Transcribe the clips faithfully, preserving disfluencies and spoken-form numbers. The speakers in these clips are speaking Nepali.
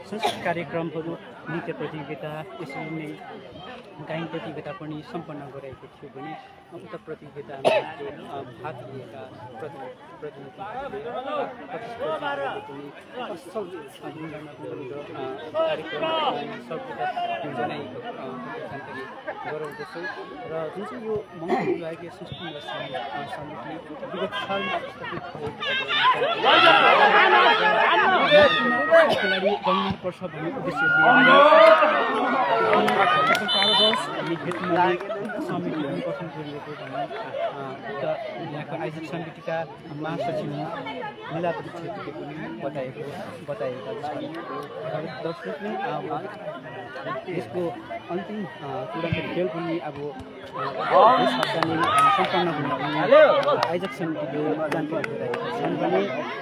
सांस्कृतिक कार्यक्रमहरू नृत्य प्रतियोगिता यसरी नै गायन प्रतियोगिता पनि सम्पन्न गराएको थियो भने उक्त प्रतियोगितामा भाग लिएका प्रतिनिधिहरूले पनि असल कार्यक्रम सफलता जनाएको जानकारी गराउँदछौँ र जुन चाहिँ यो मङ्गल विभागीय संस्कृति समिति विगत सालमा स्थापित भएको पर्छ भन्ने उद्देश्य समिति गठन गरिएको भन्ने यहाँको आयोजक समितिका महासचिव मिलापति छेत्रीले पनि बताएको बताएका छन्। दर्शक यसको अन्तिम टुर्नामेन्ट खेल पनि अब यस हप्ता नै सम्पन्न हुने आयोजक समितिले जानकारी गराएका छन् भने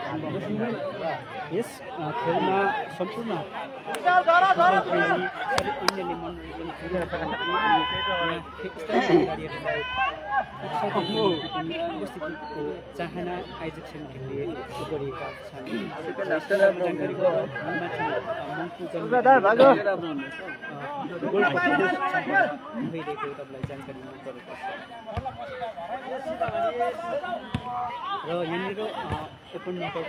यस खेलमा सम्पूर्ण अन्यले मनोरञ्जन उपस्थितिको चाहना आयोजक समितिले गरेका छन्। जानकारीको भइरहेको तपाईँलाई जानकारी गरेको छ र यहाँनिर ओपन नकआउट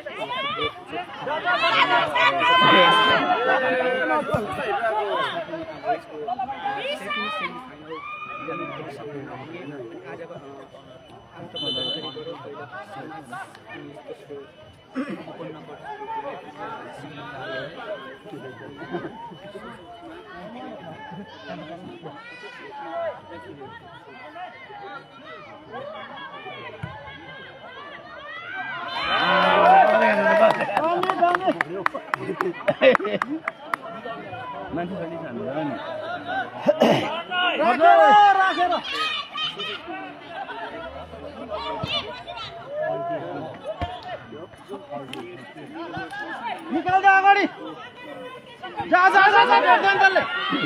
मान्छे खाली खानु नि निकाल दे अगाडि जा जा जा जा गन्तले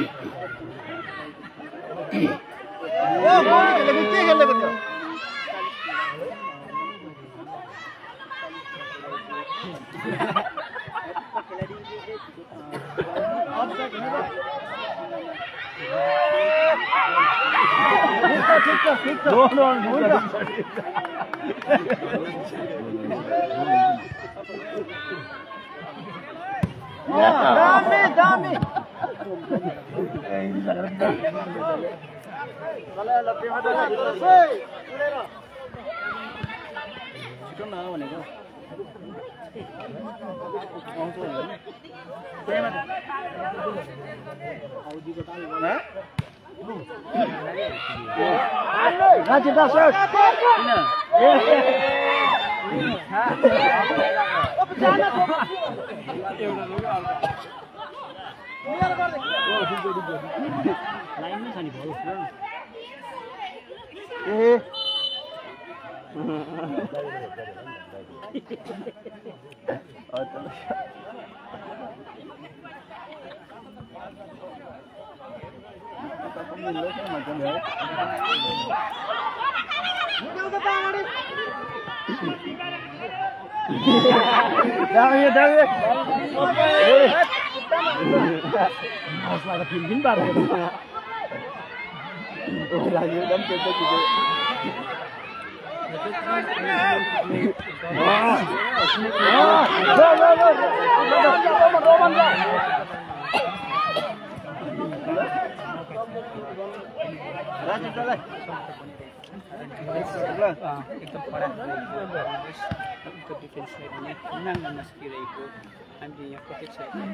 ओ गोले के खेल्दै गर्छ No, no, no. Dami, dami. Chicken na भनेको आउँछ हैन Nanti dasar. लाइनमै छ नि भयो ए Dami, dami. Masalah pimpin baru. Oh, lagi dan kita juga. Wah, wah, wah, wah, Roman, Roman. Lanjut, lanjut. एकदम कडा उत्तर डिफेन्सले पनि नाङ्गा नस्किरहेको हामीले यहाँ प्रत्यक्ष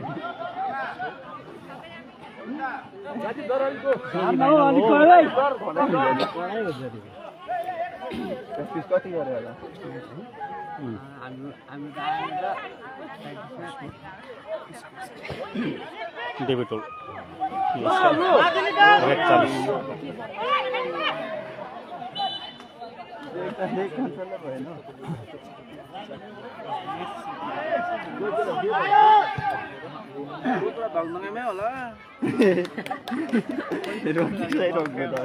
कति गरे होला डेबिटल Balmangnya lah. Roti saya dong gitu.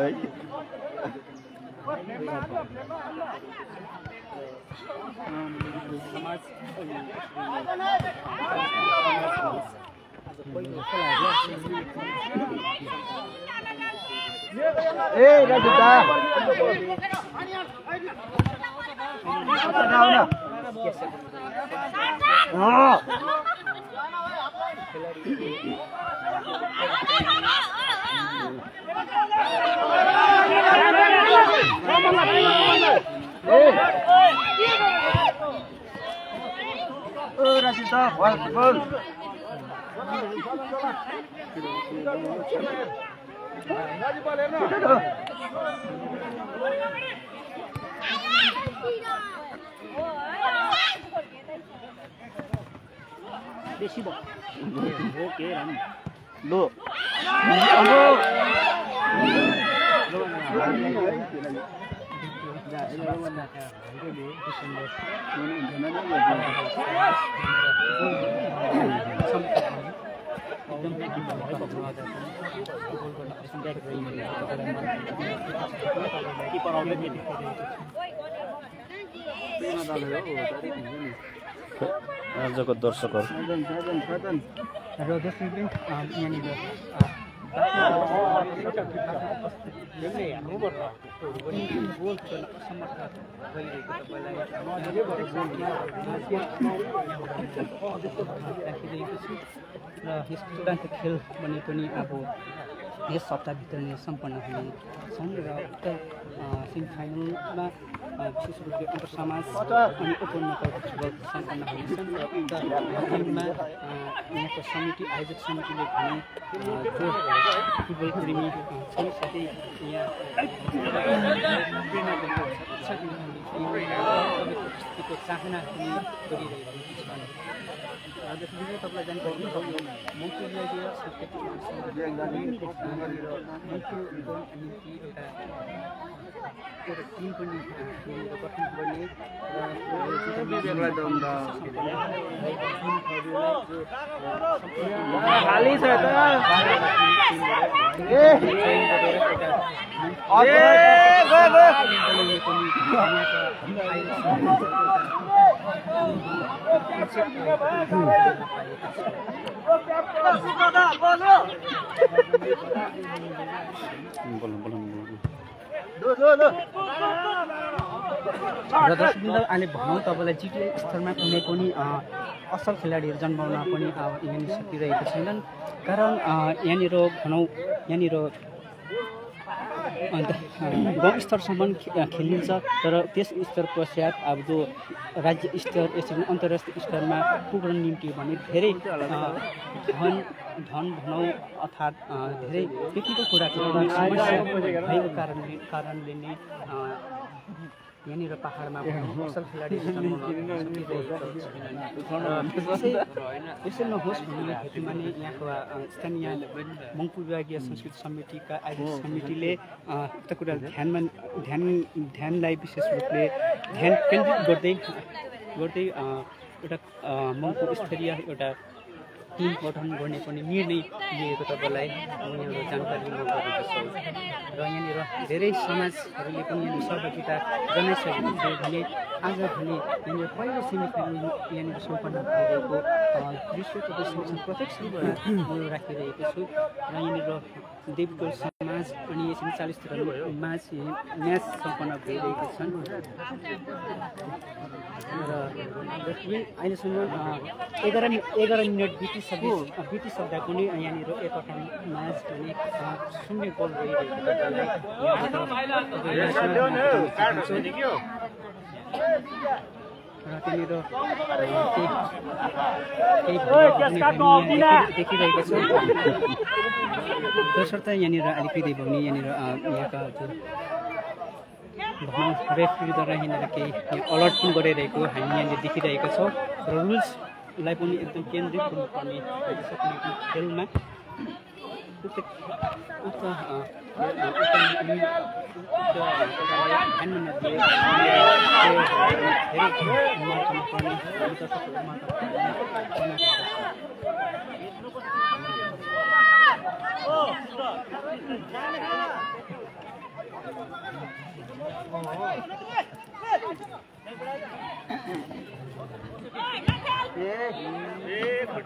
ए राजुता Rasita, wonderful. बेसी भयो ओके राम लो आजको दर्शकहरू र दोस्रो दिन यहाँनिर र यस चुडान्त खेल भने पनि अब यस हप्ताभित्र नै सम्पन्न हुनेछन् र उत्तर सेमिफाइनलमा विशेष रूपले अन्तर समाज अनि ओपन नकआउट फुटबल सम्पन्न हुनेछन् र उक्त गेममा यहाँको समिति आयोजक समितिले भने जो फुटबल प्रेमी छन् साथै यहाँ उपस्थितिको चाहना पनि गरिरहेको छन्। जसले तपाईँलाई जानकारी मन्त्रीले निम्ति एउटा एउटा टिम पनि गठन गर्ने खाली छ त र दर्शकवृन्द अहिले भनौँ तपाईँलाई जिटिए स्तरमा कुनै पनि असल खेलाडीहरू जन्माउन पनि अब यहाँनिर सकिरहेको छैनन्। कारण यहाँनिर भनौँ यहाँनिर अन्त गाउँ स्तरसम्म खेलिन्छ तर त्यस स्तर पश्चात अब जो राज्य स्तर यसरी अन्तर्राष्ट्रिय स्तरमा पुग्न निम्ति भने धेरै धन धन भनौँ अर्थात् धेरै टेक्निकल कुराको समस्या भएको कारणले कारणले नै यहाँनिर पाहाडमा असल खेलाडीहरू त्यसैमा होस् भन्ने हेतुमा नै यहाँको स्थानीय मङ्पु विभागीय संस्कृति समितिका आयोजक समितिले उक्त कुरा ध्यानमा ध्यान ध्यानलाई विशेष रूपले ध्यान केन्द्रित गर्दै गर्दै एउटा मङ्पु स्तरीय एउटा टिम गठन गर्ने पनि निर्णय लिएको तपाईँलाई उनीहरू जानकारी म गरेको छु। र यहाँनिर धेरै समाजहरूले पनि यहाँनिर सहभागिता जनाइसकेको थियो भने आज भने यहाँनिर पहिलो सेमिफाइनल यहाँनिर सम्पन्न भइरहेको दृश्य तपाईँ प्रत्यक्ष रूपमा राखिरहेको छु। र यहाँनिर देवगढ समाज अनि यसरी चालिस माझ म्याच सम्पन्न भइरहेको छन् र अहिलेसम्म एघार एघार मिनट बितिसके बितिसक्दा पनि यहाँनिर एकवटा म्याच भने शून्य गोल भइरहेको र त्यहाँनिर देखिरहेको छ। दोस्रो त यहाँनिर अलिकति भने यहाँनिर यहाँका जुन भनौँ रेफ्रीद्वारा यहाँनिर केही अलर्ट पनि गरिरहेको हामी यहाँनिर देखिरहेको छौँ र रुल्सलाई पनि एकदम केन्द्रित हुनुपर्ने खेलमा उक्त उक्त ध्यानमा नदिए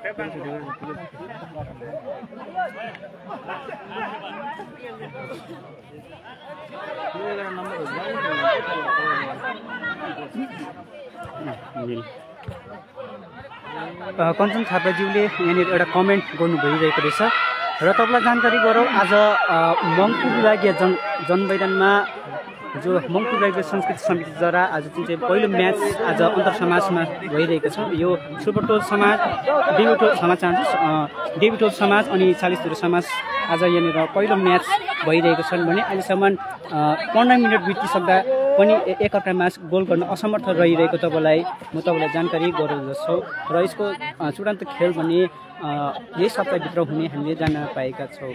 कञ्चन थापाज्यूले यहाँनिर एउटा कमेन्ट गर्नु भइरहेको रहेछ र तपाईँलाई जानकारी गरौँ आज मङ्पु विभागीय जन जनमैदानमा जो मङ्पु विभागीय संस्कृति समितिद्वारा आज जुन चाहिँ पहिलो म्याच आज अन्तर समाजमा भइरहेको छ यो सुपरटोल समाज डेबिटोल समाज चाहन्छु डेबिटोल समाज अनि चालिस धुरो समाज आज यहाँनिर पहिलो म्याच भइरहेको छन् भने अहिलेसम्म पन्ध्र मिनट बितिसक्दा पनि एकअर्कामा गोल गर्न असमर्थ रहिरहेको तपाईँलाई म तपाईँलाई जानकारी गराउँदछु र यसको चुडान्त खेल भने यही सप्ताहभित्र हुने हामीले जान्न पाएका छौँ।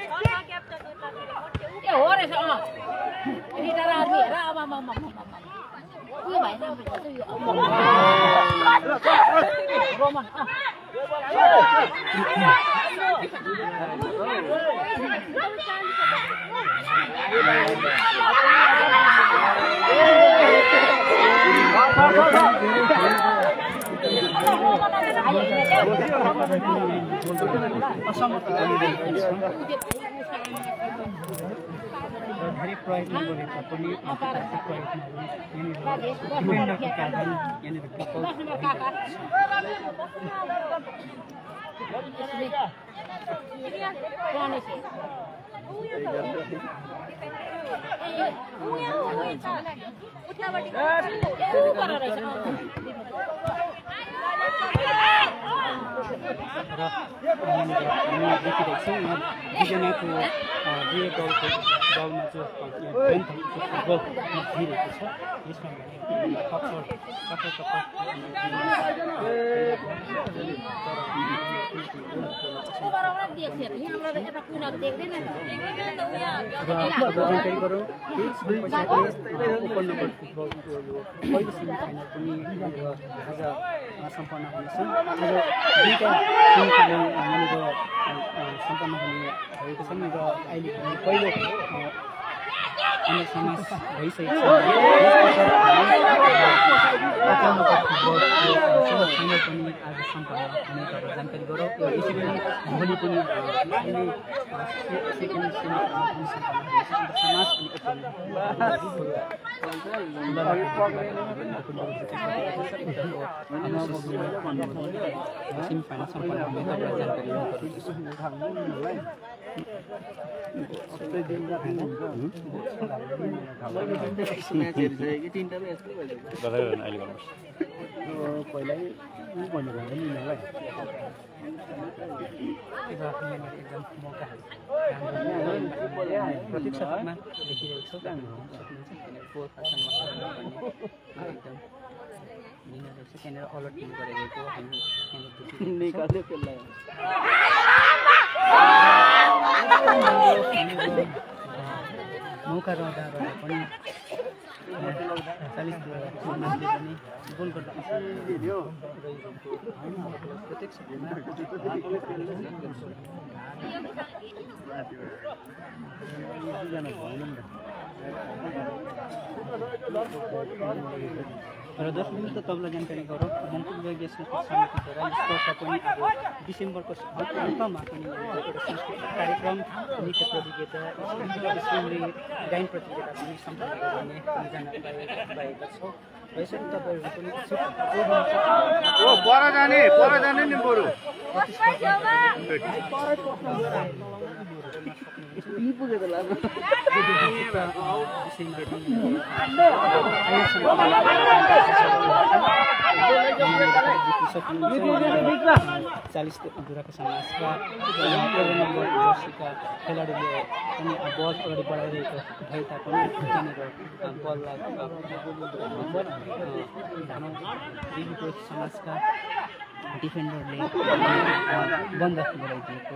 धेरै प्रयत्न गरेको पनि विभिन्नको कारण यहाँनिर र हामी देखिरहेको छौँ दुईजनाको दुई दलको दलमा जो फुटबल दिइरहेको छ यसमा कठोर जानकारी गरौँ ओपन नम्बर फुटबलको यो पहिलो सेमिफाइनल पनि आज सम्पन्न हुनेछन्। आज दुईवटा सेमिफाइनल यहाँनिर सम्पन्न हुने भएको छन् र अहिले पहिलो अन्य समाज भइसकेको छ। फाइनल पनि आज सम्पन्न हुने तपाईँ जानकारी गरौँ। यसै गरी भोलि पनि अहिले सेकेन्ड सेमिफाइनल पनि सम्पन्न हुनेछ। समाज सेमिफाइनल सम्पन्न हुने तपाईँ जानकारी पहिल्यै भन्नुभयो नि यिनीहरूलाई एकदम मौका प्रत्यक्ष रूपमा देखिरहेको छ एकदम त्यहाँनिर अलर्ट पनि गरिरहेको मौका रहँदा रहँदा पनि चालिस समाजले पनि गोल गर्दा प्रत्यक्ष र दस मिनट त तपाईँलाई जानकारी गरौँ मङ्पु विभागीय संस्कृति समितिद्वारा यस वर्ष पनि अब डिसेम्बरको अन्तमा पनि एउटा सांस्कृतिक कार्यक्रम नृत्य प्रतियोगिता गायन प्रतियोगिता पनि सम्पन्न गर्ने जान पाएका छौँ। यसरी तपाईँहरू पनि पर जाने पर जाने नि बरु पुगेको लाग्यो चालिस धुराको समाजका जर्सीका खेलाडीले पनि बल अगाडि बढाइरहेको भए तापनि त्यहाँनिर बललाई देवीको समाजका डिफेन्डरले बन्द गराइदिएको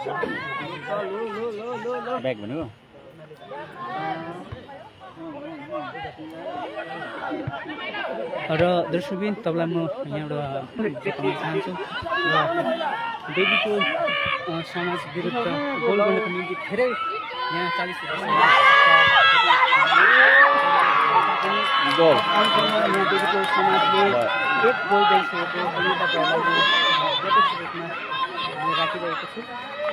ब्याग भनेको र दर्शकबिन तपाईँलाई म यहाँबाट बताउन चाहन्छु र देवीको समाज विरुद्ध गोल गर्नको निम्ति धेरै यहाँ चालिस गोल यहाँ देवीको समाजले एक गोल दिइसकेको पनि तपाईँहरूलाई प्रत्यक्ष रूपमा राखिरहेको छु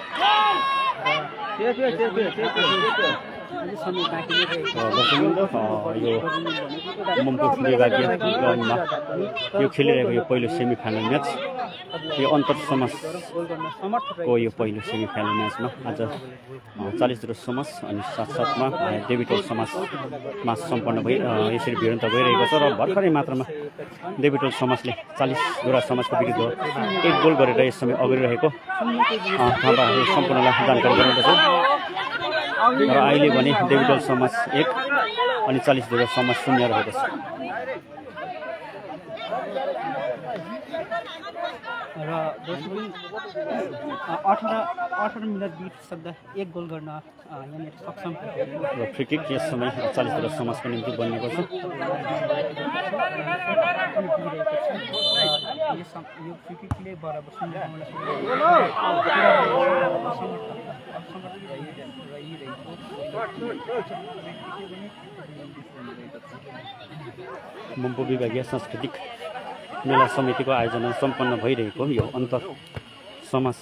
समय बाँकी नै रहेको यो मम्पुर विभागीय ग्राउन्डमा यो खेलिरहेको यो पहिलो सेमी फाइनल म्याच यो अन्तर समाजको यो पहिलो सेमी फाइनल म्याचमा आज चालिस दुरा समाज अनि साथसाथमा डेभिटल समाजमा सम्पन्न भई यसरी भिडन्त भइरहेको छ र भर्खरै मात्रामा डेभिटल समाजले चालिस दुरा समाजको विरुद्ध एक गोल गरेर यस समय अगाडि रहेको तपाईँहरू सम्पूर्णलाई जानकारी गराउँदछु र अहिले भने डेभिटल समाज एक अनि चालिस दुरा समाज शून्य रहेको छ र अठार अठार मिनट बितिसक्दा एक गोल गर्न यहाँनिर सक्षम र फ्री किक यस समय चालिस दुरा समाजको निम्ति बनिएको छ यो फ्री किकले बराबर मम्पु विभागीय सांस्कृतिक मेला समितिको आयोजना सम्पन्न भइरहेको यो अन्तर समाज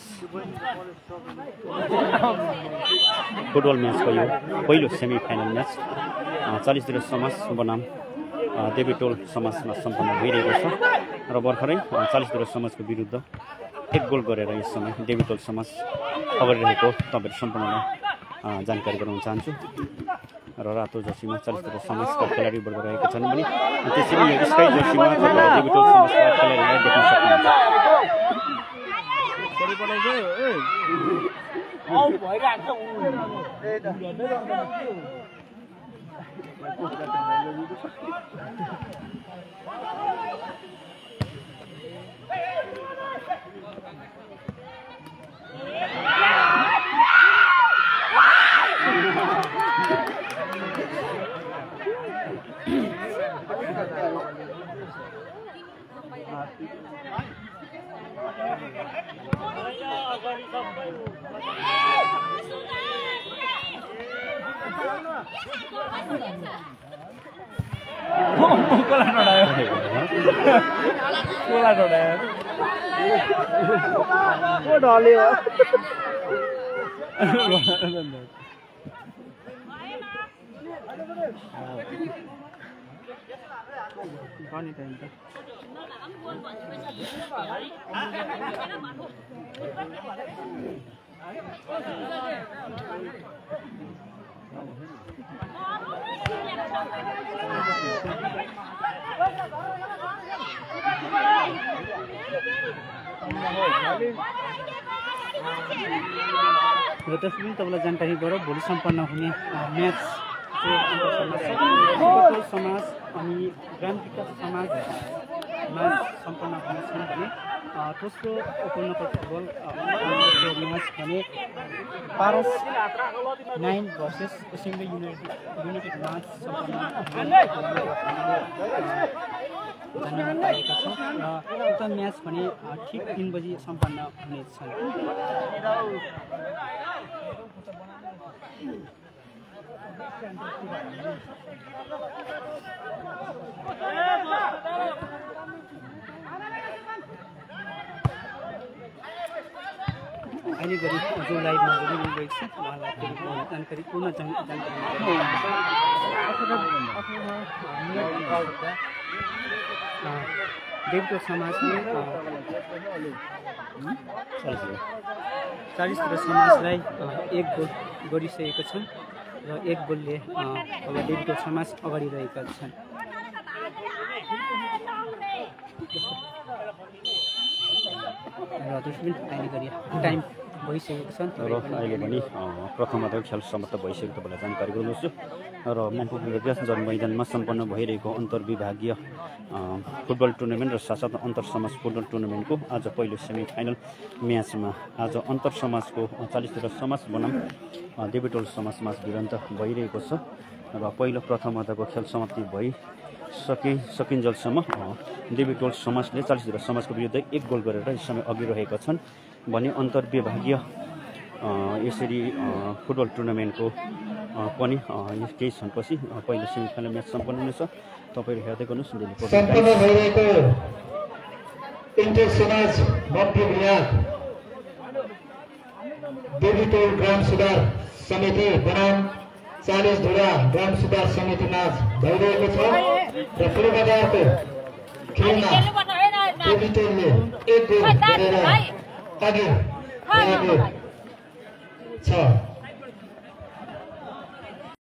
फुटबल म्याचको यो पहिलो सेमी फाइनल म्याच चालिस दुरा समाज बनाम डेभिटोल समाजमा सम्पन्न भइरहेको छ र भर्खरै चालिस दुरा समाजको विरुद्ध एक गोल गरेर यस समय डेभिटोल समाज अगाडि रहेको तपाईँहरू सम्पूर्णलाई जानकारी गराउन चाहन्छु र रातो जर्सीमा चालिस दुरा समाजका खेलाडी वर्ग रहेका छन् भने त्यसरी यो स्काई जर्सीमा डेभिटोल समाजका खेलाडीलाई देख्न सक्नुहुन्छ पानी टाइम था र त्यसपछि तपाईँलाई जानकारी गरौँ भोलि सम्पन्न हुने म्याच डेभिटल समाज अनि ग्राम विकास समाजमा सम्पन्न हुनेछन् भने दोस्रो पूर्ण फुटबल म्याच भने Paras nine versus assembly united united match सम्पन्न जान्न पाएका छौँ र उक्त म्याच भने ठिक तिन बजी सम्पन्न हुनेछ। अहिले गरी जो लाइभमा जोडिनु गएको छ उहाँलाई जानकारी पूर्ण जानकारी डेभिटल समाजले चालिस दुरा समाजलाई एक गोल गरिसकेका छन् र एक गोलले अब डेभिटल समाज अगाडि रहेका छन्। र दुश्मन अहिले गरी टाइम भइसकेको छ र अहिले पनि प्रथमार्धको खेल समाप्त भइसकेको तपाईँलाई जानकारी गराउँछु र मम्पु विभागीय जन मैदानमा सम्पन्न भइरहेको अन्तर्विभागीय फुटबल टुर्नामेन्ट र साथसाथ अन्तर समाज फुटबल टुर्नामेन्टको आज पहिलो सेमी फाइनल म्याचमा आज अन्तर समाजको चालिस दुरा समाज बनाम डेभिटल समाजमा भिडन्त भइरहेको छ र पहिलो प्रथम अर्धको खेल समाप्ति भइ सके सकिन्जेलसम्म देवी टोल समाजले चालिस धुरा समाजको विरुद्ध एक गोल गरेर यस समय अघि रहेका छन् भने अन्तर्विभागीय यसरी फुटबल टुर्नामेन्टको पनि केही क्षणपछि पहिलो सेमिफाइनल म्याच सम्पन्न हुनेछ। तपाईँहरू हेर्दै गर्नुहोस् सम्पन्न भइरहेको इन्टर समाज मध्यविभाग देवी टोल ग्राम सुधार समिति बनाम चालिस धुरा ग्राम सुधार समिति म्याच भइरहेको छ र पूर्वाधारको खेलमा देवी टोलले एक गोल गरेर अघि रहेको छ।